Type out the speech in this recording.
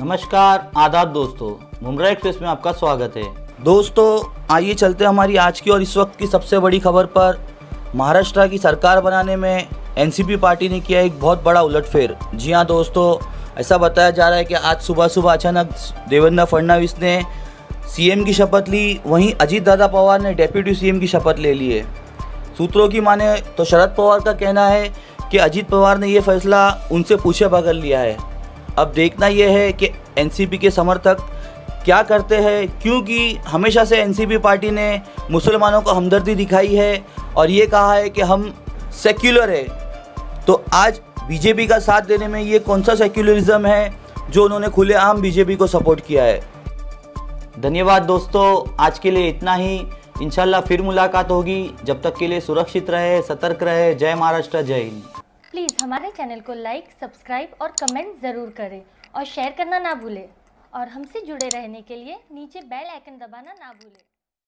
नमस्कार आदाब दोस्तों, मुमरा एक्सप्रेस में आपका स्वागत है। दोस्तों आइए चलते हैं हमारी आज की और इस वक्त की सबसे बड़ी खबर पर। महाराष्ट्र की सरकार बनाने में एनसीपी पार्टी ने किया एक बहुत बड़ा उलटफेर। जी हाँ दोस्तों, ऐसा बताया जा रहा है कि आज सुबह सुबह अचानक देवेंद्र फडणवीस ने सीएम की शपथ ली, वहीं अजीत दादा पवार ने डेप्यूटी सीएम की शपथ ले ली है। सूत्रों की माने तो शरद पवार का कहना है कि अजीत पवार ने ये फैसला उनसे पूछे बगैर लिया है। अब देखना यह है कि एनसीपी के समर्थक क्या करते हैं, क्योंकि हमेशा से एनसीपी पार्टी ने मुसलमानों को हमदर्दी दिखाई है और ये कहा है कि हम सेक्युलर है। तो आज बीजेपी का साथ देने में ये कौन सा सेक्युलरिज्म है जो उन्होंने खुलेआम बीजेपी को सपोर्ट किया है। धन्यवाद दोस्तों, आज के लिए इतना ही। इंशाल्लाह फिर मुलाकात होगी। जब तक के लिए सुरक्षित रहे, सतर्क रहे। जय महाराष्ट्र, जय हिंद। प्लीज़ हमारे चैनल को लाइक, सब्सक्राइब और कमेंट ज़रूर करें और शेयर करना ना भूलें। और हमसे जुड़े रहने के लिए नीचे बेल आइकन दबाना ना भूलें।